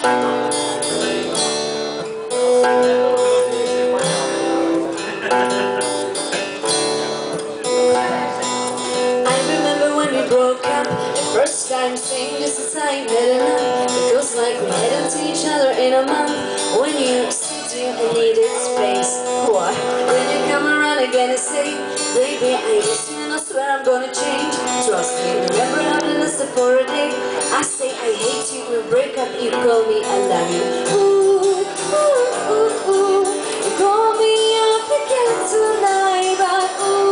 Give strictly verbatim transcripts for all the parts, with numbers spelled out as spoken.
Broke up the first time, saying this is how you met enough. It feels like we headed to each other in a month. When you said you needed space, what? Then you come around again and say, baby, I miss you and I swear I'm gonna change. Trust me, remember how to listen for a day. I say I hate you, we break up, you call me I love you. Ooh, ooh, ooh, ooh. You call me up again tonight, but ooh.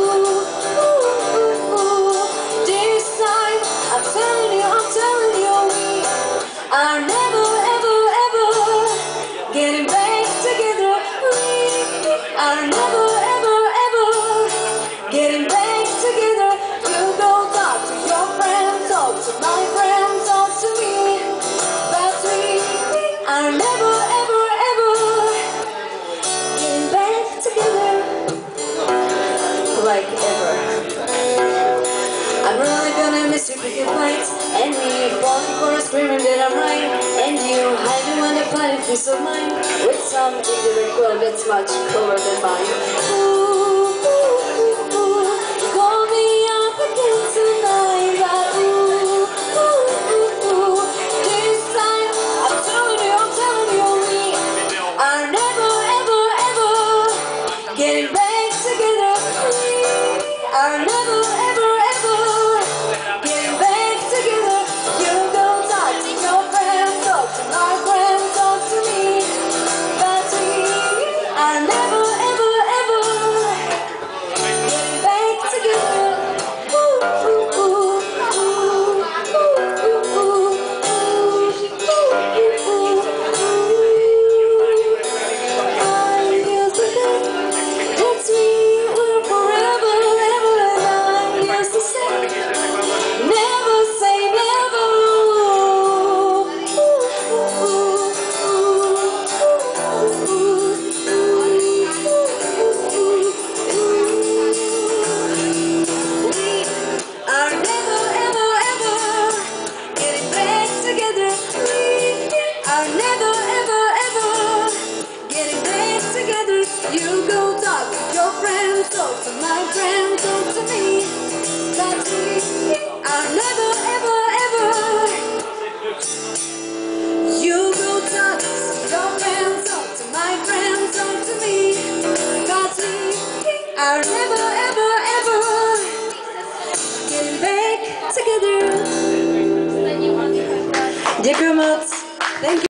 Are never, ever, ever getting back together. We are never, ever, ever getting back together. You go talk to your friends, talk to my friends, talk to me. But we are never, ever, ever getting back together. Like ever. I'm really gonna miss your cricket fights, and me falling for a screaming that I'm right, and you hiding on a planet piece of mine with some ignorant girl that's much cooler than mine. Ooh, ooh, ooh, ooh. You call me up again tonight, but ooh, ooh, ooh, ooh. This time I'm telling you, I'm telling you, we are never, ever, ever getting back together. We are never, ever, ever getting back together. You go talk to your friends, talk to my friends, talk to me. But we are never, ever, ever getting back together. Ooh, ooh, ooh, ooh, ooh, ooh, ooh, ooh, ooh, ooh. I used to think that we were forever, ever, and I used to say, never say never. Ooh, ooh, ooh, we are never, ever, ever getting back together. We are never, ever, ever getting back together. You go talk to your friends, talk to my friends, talk to me. But we are never, ever, ever. You go talk to your friends, talk to my friends, talk to me. But we are never, ever, ever getting back together. Дякую, Макс. Thank you.